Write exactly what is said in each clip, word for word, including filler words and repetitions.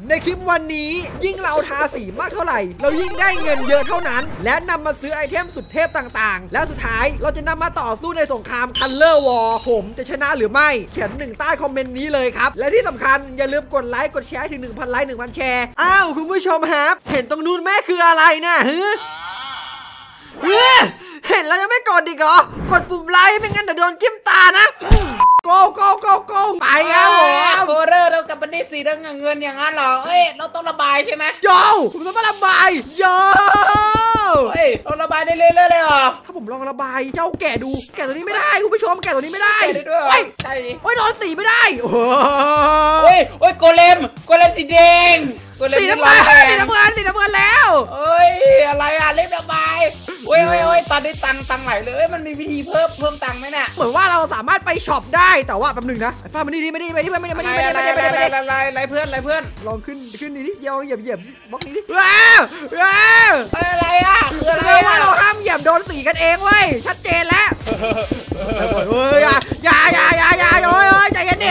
ในคลิปวันนี้ยิ่งเราทาสีมากเท่าไหร่เรายิ่งได้เงินเยอะเท่านั้นและนำมาซื้อไอเทมสุดเทพต่างๆและสุดท้ายเราจะนำมาต่อสู้ในสงคราม Color War ผมจะชนะหรือไม่เขียนหนึ่งใต้คอมเมนต์นี้เลยครับและที่สำคัญอย่าลืมกดไลค์กดแชร์ถึง หนึ่งพัน ไลค์ หนึ่งพัน แชร์อ้าวคุณผู้ชมครับเห็นตรงนู้นแม่คืออะไรนะฮึเห็นแล้วยังไม่กดอีกเหรอกดปุ่มไลค์ไม่งั้นเดี๋ยวโดนจิ้มตานะโกโกโกโกไปครับผมโคเรอร์เรากับบันนี่สีเรื่องเงินอย่างนั้นเหรอเอ้ยเราต้องระบายใช่ไหมโยผมต้องมาระบายโยเฮ้ยเราระบายได้เรื่อยๆเลยเหรอถ้าผมลองระบายเจ้าแกะดูแกะตัวนี้ไม่ได้คุณผู้ชมแกะตัวนี้ไม่ได้แกะได้ด้วยโอ้ยใช่ดิโอ้ยโดนสีไม่ได้โอ้ยโอ้ยโกเลมโกเลมสีแดงสีน้ำเงินสีน้ำเงินสีน้ำเงินแล้วเอ้ยอะไรอ่ะเล่นระบายโอ้ยโอ้ยโอ้ยตอนนี้ตังตังไหลเลยมันมีวิธีเพิ่มเพิ่มตังไหมเนี่ยเหมือนว่าเราสามารถไปช็อปได้แต่ว่าแป๊บนึงนะไอ้ฟ้ามันนี่ดีไม่ดีไม่ดีไม่ดีไม่ดีไม่ดีไม่ดีไม่ดีไม่ดีไม่ดีอะไรอะไรเพื่อนอะไรเพื่อนลองขึ้นขึ้นนี้ดิเดี๋ยวเหยียบเหยียบบล็อกนี้ดิว้าวว้าวอะไรอ่ะคืออะไรว่าเราห้ามเหยียบโดนสีกันเองเว้ยชัดเจนแล้วเฮ้ยอย่าอย่าอย่าอย่าอย่าโอ้ยโอ้ยใจเย็นดิ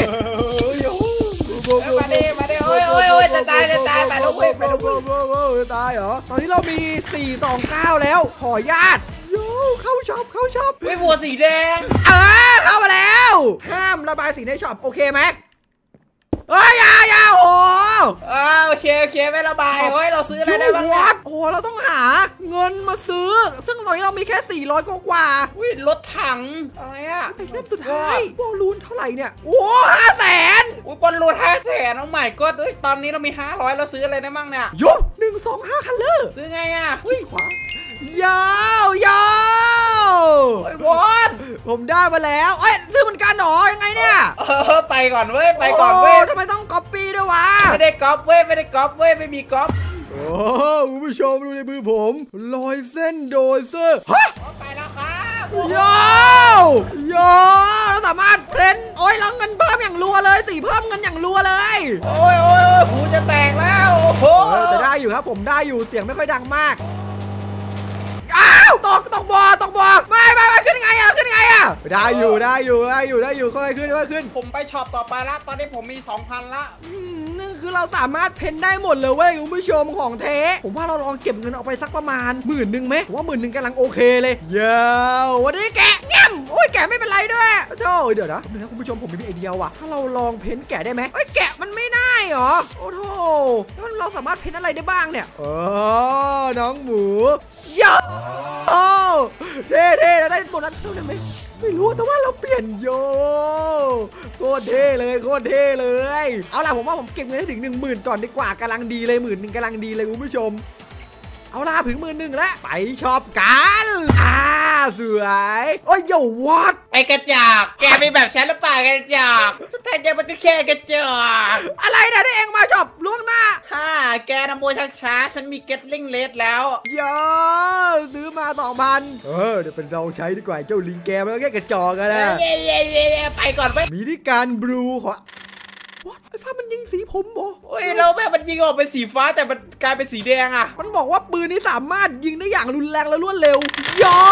มาดิมาดิโอ้ยโอ้ยโอ้ยจะตายจะตายไปลูกเว้ยไปลูกเว้ยตายเหรอตอนนี้เรามีสี่ สอง เก้าแล้วขอญาตโย่เข้าช็อปเข้าช็อปไม่บัวสีแดงเออเข้ามาแล้วห้ามระบายสีในช็อปโอเคไหมเฮ้ยยายาโอ้อ้าวโอเคโอเคไม่ระบายเฮ้ยเราซื้ออะไรได้บ้างวัดโอ้เราต้องหาเงินมาซื้อซึ่งตอนนี้เรามีแค่สี่ร้อยกว่าอุ้ยรถถังอะไรอะไอเทมสุดท้ายบอลลูนเท่าไหร่เนี่ยโอ้ห้าแสนอุ้ยบอลลูนห้าแสนน้องใหม่ก็เฮ้ยตอนนี้เรามีห้าร้อยเราซื้ออะไรได้บ้างเนี่ยยกหนึ่งสองห้าคันเลอร์ซื้อไงอะอุ้ยขวายาวยาวโอ้ยวอนผมได้มาแล้วเอ้ยซื้อเหมือนกันหรอยังไงเนี่ยเออไปก่อนเว้ยไปก่อนเว้ยทำไมต้องก๊อปปี้ด้วยวะไม่ได้ก๊อปเว้ยไม่ได้ก๊อปเว้ยไม่มีก๊อปโอ้คุณผู้ชมดูในมือผมรอยเส้นโดยเซอร์ฮะไปแล้วครับยาวยาวเราสามารถเพ้นโอ้ยเราเงินเพิ่มอย่างรัวเลยสีเพิ่มเงินอย่างรัวเลยโอ้ยโอ้ยหูจะแตกแล้วโอ้โหแต่ได้อยู่ครับผมได้อยู่เสียงไม่ค่อยดังมากอ้าวตกตกบ่อตกบ่อไม่ไม่ไม่ขึ้นไงอ่ะขึ้นไงอ่ะได้อยู่ได้อยู่ได้อยู่ได้อยู่ค่อยขึ้นค่อยขึ้นผมไปช็อปต่อไปละตอนนี้ผมมี สองพัน ละนี่คือเราสามารถเพ้นได้หมดเลยเว้ยคุณผู้ชมของเทผมว่าเราลองเก็บเงินออกไปสักประมาณหมื่นหนึ่งไหมผมว่าหมื่นหนึ่งกำลังโอเคเลยเย้วันนี้แกะเงี้ยโอ้ยแกะไม่เป็นไรด้วยโธ่เดี๋ยวนะนะคุณผู้ชมผมมีไอเดียว่ะถ้าเราลองเพ้นแกะได้ไหมไอ้แกะมันไม่ได้หรอโอ้โธ่แล้วเราสามารถเพ้นอะไรได้บ้างเนี่ยเออน้องหมูเยอะโอ้เท่เท่แล้วได้โบนัสเท่านั้นไหมไม่รู้แต่ว่าเราเปลี่ยนโยโคตรเท่เลยโคตรเท่เลยเอาล่ะผมว่าผมเก็บเงินให้ถึงหนึ่งหมื่นก่อนดีกว่ากำลังดีเลยหมื่นหนึ่งกำลังดีเลยคุณผู้ชมเอาล่ะถึงหมื่นหนึ่งแล้วไปช็อปกันอ่าสวยโอ้ยโยวัดไอกระจอกแกมีแบบฉันหรือเปล่ากระจอกสุดท้ายแกมันก็แค่กระจอกอะไรนะที่เองมาช็อปล่วงหน้าฮ่าแกนำโมชักช้าฉันมีเก็ตลิงเลสแล้วโย่ซื้อมาสองพันเออเดี๋ยวเป็นเราใช้ดีกว่าเจ้าลิงแกมันก็แค่กระจอกกันนะเย่เย่เย่ไปก่อนไปมีที่การบลูขอวัดไอ้ฟ้ามันยิงสีผมบอโอ้ยเราแม่มันยิงออกเป็นสีฟ้าแต่มันกลายเป็นสีแดงอ่ะมันบอกว่าปืนนี้สามารถยิงได้อย่างรุนแรงและรวดเร็วโย่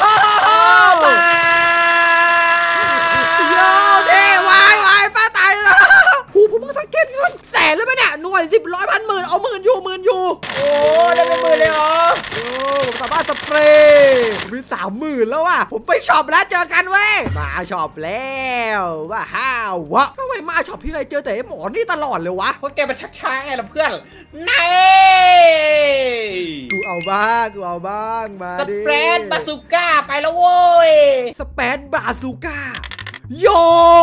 โย่เท่วายวายฟ้าตายแล้วหูผมมึงสังเกตเงินแสนเลยไหมเนี่ยหน่วยสิบร้อยพันหมื่นเอาหมื่นอยู่หมื่นอยู่โอ้ได้เป็นหมื่นเลยเหรอโอ้ผมสามารถสเปรย์มีสามหมื่นแล้วว่ะผมไปช็อปแล้วเจอกันเว้ยมาช็อปแล้วว่าห้าววะทำไมมาช็อปที่ไรเจอแต่หมอนี่ตลอดเลยวะเพราะแกมาชักช้าไงล่ะเพื่อนนายกูเอาบ้างกูเอาบ้างมาดิสเปรดบาซูก้าไปแล้วโว้ยสเปรดบาซูก้าโย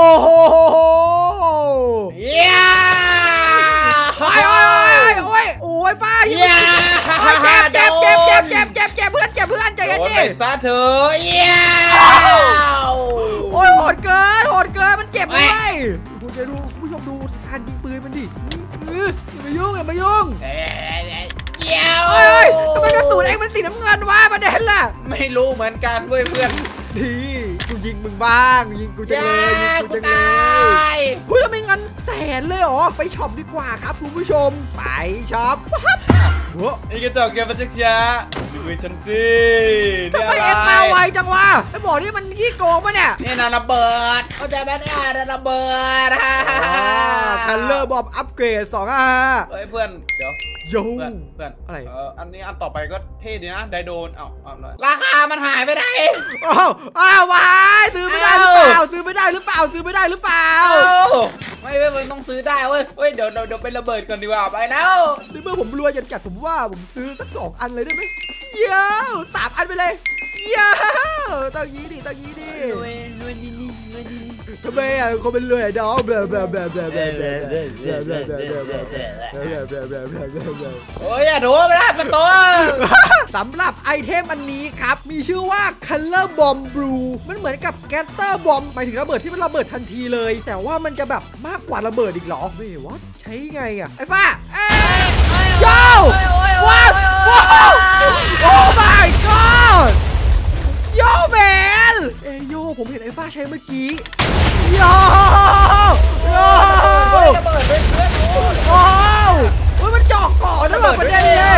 เย้โอ้ยโอ้ยโอ้ยโอ้ยป้าเย้เจ็บเจ็บเจ็บเจ็บเจ็บเจ็บเพื่อนเจ็บเพื่อนใจเย็นดิซาเธอเย้โอ้ยโหดเกินโหดเกินมันเจ็บเลยคุณจะดูผู้ชมดูการยิงปืนมันดิอย่ามายุ่งอย่ามายุ่งเย้เฮ้ยทำไมกระสุนเองมันสีน้ำเงินวะประเด็นล่ะไม่รู้เหมือนกันเว้ยเพื่อนดีกูยิงมึงบ้างยิงกูจังเลยยิงกูจังเลยเฮ้ยเราไม่เงินแสนเลยเหรอไปช็อปดีกว่าครับคุณผู้ชมไปช็อปโอ้ไอ้กระจอกแกมันจะช้าดูฉันสินี่ทำไมอะไรเอ็งมาไวจังวะไอ้บอกนี่มันขี้โกงปะเนี่ยนี่นาระเบิดเข้าใจไหมเนี่ยนาระเบิดฮ่าฮ่าฮ่าคันเลอร์บอมอัปเกรดสองอ่ะเฮ้ยเพื่อนเดี๋ยวโย่เพื่อนเพื่อนอะไรเอออันนี้อันต่อไปก็เท่ดีนะไดโดนเอ้าเอาเลยราคามันหายไปไหนอ้าวอ้าววายซื้อไม่ได้หรือเปล่าซื้อไม่ได้หรือเปล่าซื้อไม่ได้หรือเปล่าเอ้าไม่ไม่ไม่ต้องซื้อได้เว้ยเฮ้ยเดี๋ยวเดี๋ยวเดี๋ยวไประเบิดก่อนดีกว่าไปแล้วในเมื่อผมรวยจัดๆผมว่าผมซื้อสักสองอันเลยได้ไหมเย้าสามอันไปเลยเย้าต้องยี้ดิต้องยี้ดิรวยรวยดีนี่รวยดีนี่ทำไมอ่ะคนเป็นรวยดอกแบบแบบแบบแบบแบบแบบแบบแบบแบบแบบแบบแบบโอ้ยอย่าโดนไปละประตูสำหรับไอเทมอันนี้ครับมีชื่อว่า Color Bomb Blue มันเหมือนกับ Scatter Bomb หมายถึงระเบิดที่มันระเบิดทันทีเลยแต่ว่ามันจะแบบมากกว่าระเบิดอีกเหรอไม่ว่าใช้ไงอ่ะไอ้ฟ้าเอ้ยโย่ว้าวว้าวโอ้ my god โย่แมนเอยโย่ผมเห็นไอ้ฟ้าใช้เมื่อกี้โย่โย่ระเบิดด้วยเพื่อนโอ้โอ้โหมันจ่อก่อนนะแบบประเด็นเลย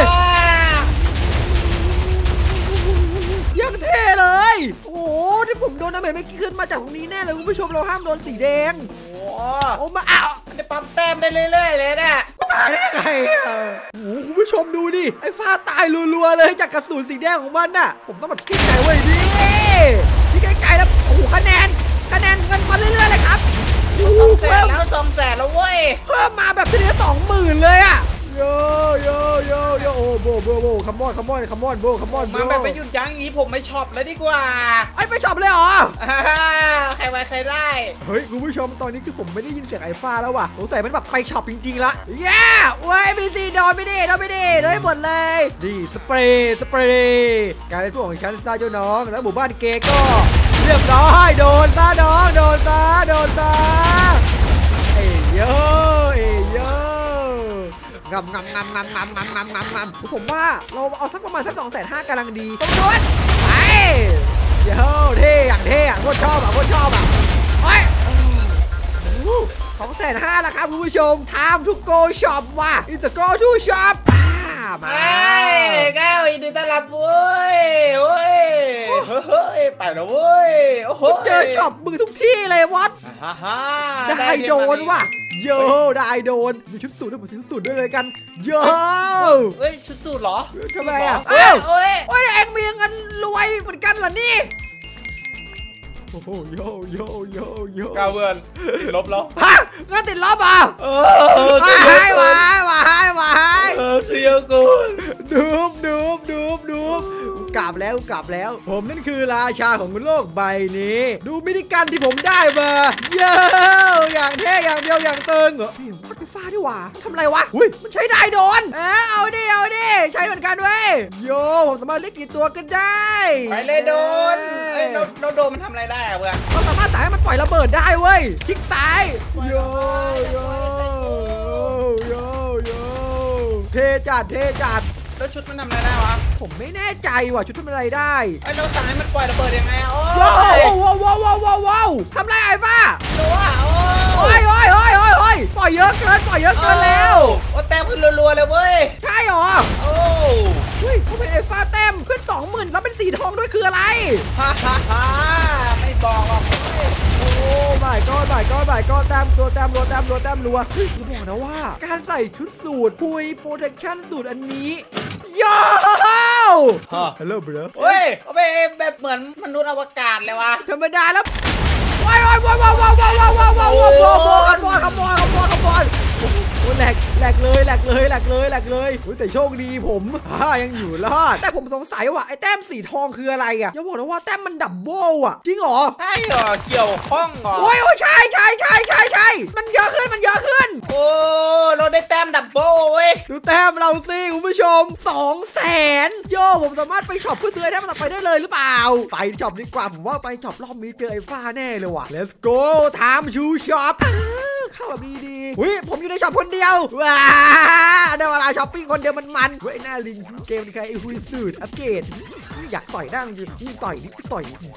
ยังเท่เลยโอ้โหที่ผมโดนน้ำเห็นเมื่อกี้ขึ้นมาจากตรงนี้แน่เลยคุณผู้ชมเราห้ามโดนสีแดงโหโอ้มาอ้าวมันจะปั๊มแต้มได้เรื่อยๆเลยเนี่ยตายได้ไงอ่ะโอ้โหคุณผู้ชมดูดิไอ้ฟ้าตายรัวๆเลยจากกระสุนสีแดงของมันน่ะผมต้องแบบที่ไกลเว้ยดิที่ไกลๆแล้วโอ้โหคะแนนคะแนนเงินมาเรื่อยๆเลยครับโอ้โหสองแสเพิ่นมแล้วสองแสนแล้วเว้ยเพิ่มมาแบบทีเดียวสองหมื่นเลยอ่ะโยโยโยโยโอ้โบโบโบคัมมอนคัมมอนคัมมอนโบคัมมอนมาแบบไม่หยุดยั้งอย่างนี้ผมไม่ชอบแล้วดีกว่าไอ้ไปช็อปเลยเหรอใครไว้ใครได้เฮ้ยคุณผู้ชมตอนนี้คือผมไม่ได้ยินเสียงไอ้ฟ้าแล้วว่ะสงสัยมันแบบไปช็อปจริงๆละเย้เว้ยมีซีโดนไม่ดีโดนไม่ดีโดนให้หมดเลยดีสเปรย์สเปรย์กลายเป็นพวกของฉันซาเจ้าน้องแล้วหมู่บ้านเกย์ก็เรียบร้อยโดนซาน้องโดนซาโดนซาเอ้ยโยเอ้ยโยงำงำงำงำงำงำงำงำงำผมว่าเราเอาสักประมาณสักสองแสนห้ากำลังดีตำรวจไปเย้เท่อย่างเท่อะโคตรชอบอะโคตรชอบอะโอ้ยสองแสนห้าแล้วครับคุณผู้ชม time to go shop ว่ะ it's a go to shop มาไอ้แก้วยินดีต้อนรับเว้ยเว้ยเฮ้ยไปแล้วเว้ยโอ้โหเจอช็อปมือทุกที่เลยวัดฮ่าฮ่าได้โดนว่ะโยได้โดนมีชุดสูทด้วยผมซื้อสูทด้วยเลยกันโยเฮ้ยชุดสูทเหรอทำไมอ่ะเอ้เอ้ายเอ้ยโอ้ยเอ็งมีเงินรวยเหมือนกันเหรอนี่โอ้โหโยโยโยโยก้าวเพื่อนลบแล้วฮะเงินติดลบอ่ะเออวายวายวายวายเออเสียกูดูบดูบดูบดูบกลับแล้วกลับแล้ว ผมนั่นคือราชาของโลกใบนี้ ดูมินิกันที่ผมได้มาเย้อย่างเท่อย่างเดียวอย่างตึงเหรอพี่วัดไฟฟ้าดีกว่าทำอะไรวะอุ้ยมันใช้ได้โดนเออเอาดิเอาดิใช้เหมือนกันเว้ยโยผมสามารถเรียกกี่ตัวก็ได้ไปเลยโดนเอ้ยเราโดนมันทำอะไรได้อะเพื่อนเราสามารถสั่งให้มันปล่อยระเบิดได้เว้ยคลิกซ้ายโยโยโยโยเทจัดเทจัดแล้วชุดมันทำอะไรได้วะผมไม่แน่ใจว่ะชุดทำอะไรได้ไอ้เราสั่งให้มันปล่อยระเบิดยังไงอะโอ้ว้าวย ว้าวว้าวว้าวว้าวว้าวทำไรไอ้ป้าตัวโอ้โอ้ยโอ้ยโอ้ยโอ้ยโอ้ยปล่อยเยอะเกินปล่อยเยอะเกินแล้วโอ้แต้มขึ้นรัวๆเลยเว้ยใช่เหรอโอ้เฮ้ยเขาเป็นไอ้ฟ้าเต็มขึ้นสองหมื่นแล้วเป็นสีทองด้วยคืออะไรฮ่าฮ่าฮ่าไม่บอกหรอกโอ้ไม่ก็ไม่ก็ไม่ก็แต้มตัวแต้มรัวแต้มรัวแต้มรัวเฮ้ยจะบอกนะว่าการใส่ชุดสูทพุยโปรเทคชั่นสูตรอันนี้ย้าวฮัลโหลเบรอเฮ้ยเขาไปแบบเหมือนมนุษย์อวกาศเลยวะธรรมดาแล้วว้ายว้ายว้ายว้ายว้ายว้ายว้ายว้ายว้ายว้ายว้ายว้ายขบวนขบวนขบวนขบวนโอ้แหลกแหลกเลยแหลกเลยแหลกเลยแหลกเลยแต่โชคดีผมฮ่ายังอยู่รอดแต่ผมสงสัยว่าไอ้แต้มสีทองคืออะไรอ่ะอย่าบอกนะว่าแต้มมันดับเบิลอ่ะจริงเหรอใช่เหรอเกี่ยวข้องเหรอโอ้ยโอ้ยใช่ใช่ใช่ใช่ใช่มันเยอะขึ้นมันเยอะขึ้นโอ้เราได้แต้มดับเบิลเว้ยดูแต้มเราสิคุณผู้ชมสองแสนโย่ผมสามารถไปช็อปเพื่อซื้อไอเทมต่อไปได้เลยหรือเปล่าไปช็อปดีกว่าผมว่าไปช็อปรอบนี้เจอไอ้ฟ้าแน่เลยว่ะ let's go time to shop เข้าแบบดีดีอุ้ยผมอยู่ในช็อปคนเดียวว้าได้เวลาช้อปปิ้งคนเดียวมันมันเว้ยหน้าลิงเกมนี่ใครไอ้ฮุยสูดอัปเกรดอยากต่อยหน้าจริงต่อยนี่ต่อย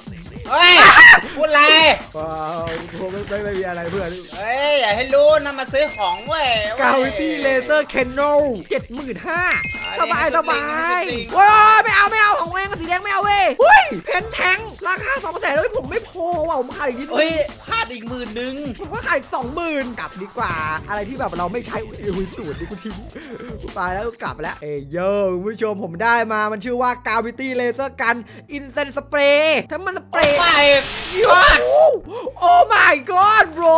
เฮ้ยพูดอะไรเปล่าผมไม่ไม่มีอะไรเพื่อนเฮ้ยอย่าให้รู้นะมาซื้อของเว้ยกาวิตี้เลเซอร์แคนนอลเจ็ดหมื่นห้าสบายสบายว้าไม่เอาไม่เอาของเองสีแดงไม่เอาเว้ยเฮ้ยเพนแทงราคาสองแสนเลยผมไม่พอว่ะผมขาดอีกนิดนึงเฮ้ยขาดอีกหมื่นนึงผมว่าขาดอีกสองหมื่นกลับดีกว่าอะไรที่แบบเราไม่ใช้อุ้ยสูตรดิกูทิ้งกูตายแล้วกูกลับแล้วเอ้ยเยอะคุณผู้ชมผมได้มามันชื่อว่ากาวิตี้เลเซอร์กันอินเซนสเปรย์ถ้ามันสเปรย์ไปยอดโอ้ my god bro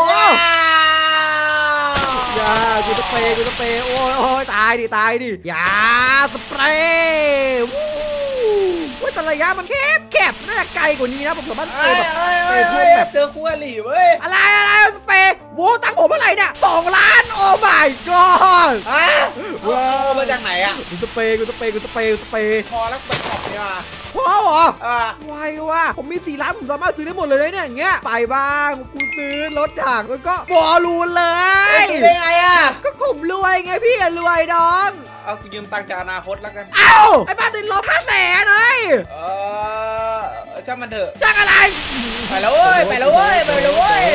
อย่ากูสเปรย์กูสเปรย์โอ้ยโอ้ยตายดิตายดิอย่าสเปรย์ว่าแต่ระยะมันแคบแคบน่าจะไกลกว่านี้นะผมสามารถสเปรย์แบบสเปรย์เพื่อนแบบเจอคู่อริเว้ยอะไรอะไรสเปรย์โว้ตังผมอะไรเนี่ยสองล้านโอ้ my god ว้าวมาจากไหนอ่ะกูสเปรย์กูสเปรย์กูสเปรย์สเปรย์พอแล้วไปขอบเนี่ยพอเหรอไวว่ะผมมีสี่ล้านผมสามารถซื้อได้หมดเลยเนี่ยอย่างเงี้ยไปบ้างกูซื้อรถถังแล้วก็บอลลูนเลยซื้อได้ไงอ่ะก็ผมรวยไงพี่รวยน้องเอากูยืมตังค์จากอนาคตแล้วกันเอ้าไอ้บ้าติดลบห้าแสนเลยเออช่างมันเถอะช่างอะไรไปแล้วเว้ยไปแล้วเว้ยไปแล้วเว้ย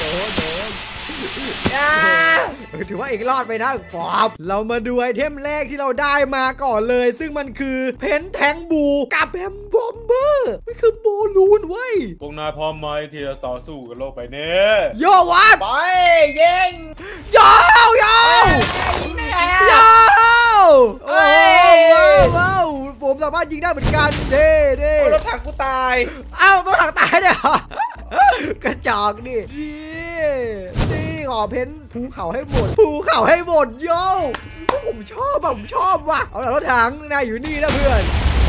ถือว่าอีกรอดไปนะปอบเรามาดูไอเทมแรกที่เราได้มาก่อนเลยซึ่งมันคือเพนแทงบูกับแฮมบอมเบอร์นี่คือโบลูนเว้ยพวกนายพร้อมไหมที่จะต่อสู้กับโลกใบนี้โยวัดไปยิงโยโยโยโอ้ว้าวผมสามารถยิงได้เหมือนกันเด้เด้รถถังกูตายอ้าวรถถังตายเนี่ยกระจอกดินี่ขอเพ้นภูเขาให้หมดภูเขาให้หมดโย่ผมชอบผมชอบว่ะเอาแต่รถถังนายอยู่นี่นะเพื่อน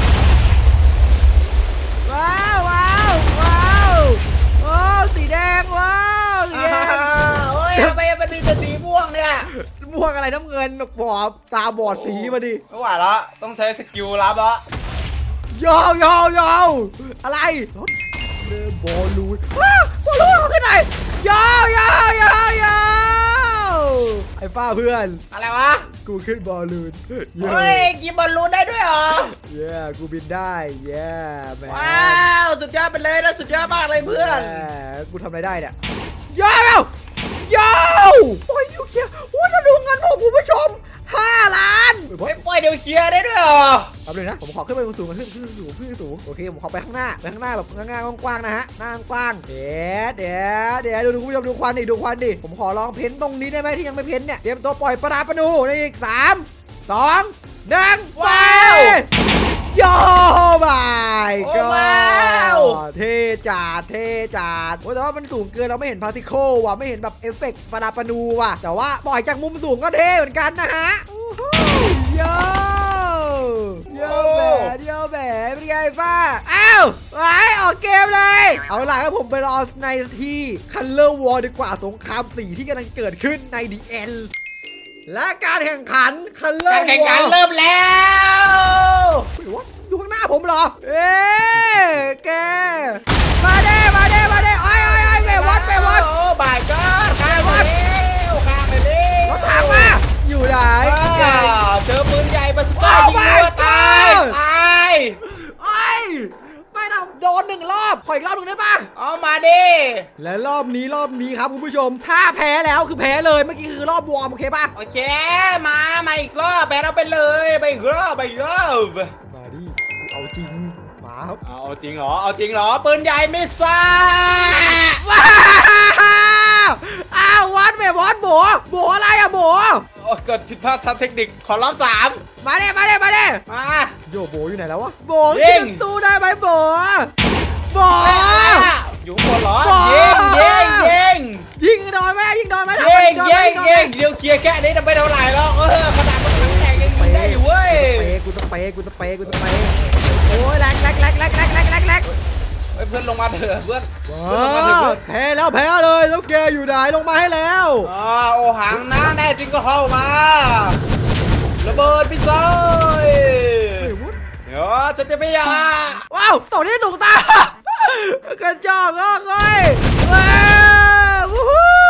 ว้าวว้าวว้าวโอ้สีแดงว้าวสีแดงโอ้ยทำไมมันมีแต่สีม่วงเนี่ยม่วงอะไรน้ำเงินบอดตาบอดสีมาดิไม่ไหวแล้วต้องใช้สกิลลับแล้วโย่โย่โย่อะไรรถบอลลูนว้าวบอลลูนเขาขึ้นไหนยาวยาวยาวยาวไอ้ป้าเพื่อนอะไรวะกูขึ้นบอลลูนเฮ้ยกินบอลลูนได้ด้วยเหรอเย้กูบินได้เย้แมนว้าวสุดยอดไปเลยนะสุดยอดมากเลยเพื่อนกูทำอะไรได้เนี่ยยาวยาวโอ้ยยูเคียโอ้ยจะดูเงินผมคุณผู้ชมห้าล้านไม่ปล่อยเดี๋ยวเคลียร์ได้ด้วยเหรอแป๊บนึงนะผมขอขึ้นไปสูงขึ้นขึ้นสูงขึ้นสูงโอเคผมขอไปข้างหน้าไปข้างหน้าแบบข้างหน้ากว้างๆนะฮะหน้ากว้างเดี๋ยวเดี๋ยวเดี๋ยวดูคุณผู้ชมดูควันดิดูควันดิผมขอลองเพ้นตรงนี้ได้ไหมที่ยังไม่เพ้นเนี่ยเตรียมตัวปล่อยปราปนูในอีกสามสองหนึ่งว้าวโย่บายก็เท่จัดเท่จัดโอ้แต่ว่ามันสูงเกินเราไม่เห็นพาร์ติเคิลว่ะไม่เห็นแบบเอฟเฟกต์ปราปนูว่ะแต่ว่าปล่อยจากมุมสูงก็เท่เหมือนกันนะฮะโย่โย่แบบโย่แบบเป็นไงฟ้าอ้าวไปออกเกมเลยเอาล่ะครับผมไปรอในที่คัลเลอร์วอร์ดีกว่าสงครามสีที่กำลังเกิดขึ้นใน ดี เอ็น และการแข่งขันคัลเลอร์วอร์การแข่งขันเริ่มแล้วอยู่ข้างหน้าผมเหรอเอ๊แกมาเด้มาเด้มาเด้ไอ้ไอ้ไอ้เววัดเววัดโอ้บายก็ข้ามไปเร็วข้ามไปเร็วรถถังมาอยู่ไหนเจอปืนใหญ่มาสก้ายิงตัวตายตายไอ้ไม่นะโดนหนึ่งรอบขออีกรอบหนึ่งได้ป่ะเอามาดิและรอบนี้รอบนี้ครับคุณผู้ชมถ้าแพ้แล้วคือแพ้เลยเมื่อกี้คือรอบวอร์มโอเคป่ะโอเคมามาอีกรอบแพ้เราไปเลยไปอีกรอบไปอีกรอบมาดิเอาจริงมาครับเอาจริงเหรอเอาจริงเหรอปืนใหญ่ไม่ซ่าว้าวอ้าววัดเบบวัดโบโบอะไรอะโบเกิดผิดพลาดทางเทคนิคขอรับสามมาเด้มาเด้มาเด้มาโยโบอยู่ไหนแล้ววะโบยิงสู้ได้ไหมโบโบอยู่บนหรอยิงยิงยิงยิงโดนไหมยิงโดนไหมยิงยิงยิงเดี๋ยวเคลียร์แค่นี้จะไม่เท่าไหร่หรอกเออขนาดมันแข่งยังยิงได้อยู่เว้ยกูสเปย์กูสเปย์กูสเปย์โอ้ยแรงแรงแรงแรงแรงแรงแรงแรงเพื่อนลงมาเถอะเพื่อนแพ้แล้วแพ้เลยแล้วแกอยู่ไหนลงมาให้แล้วอ่าโอหังนะแน่จริงก็เข้ามาระเบิดพี่ซอยเดี๋ยวฉันจะไม่ยาว้าวตกที่ถูกตากระจอกก็ค่อยว้าววู้ฮู้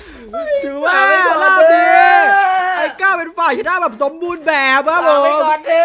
ถือว่ารอบนี้ไอ้ก้าวเป็นฝ่ายชนะแบบสมบูรณ์แบบครับผมไปก่อนดิ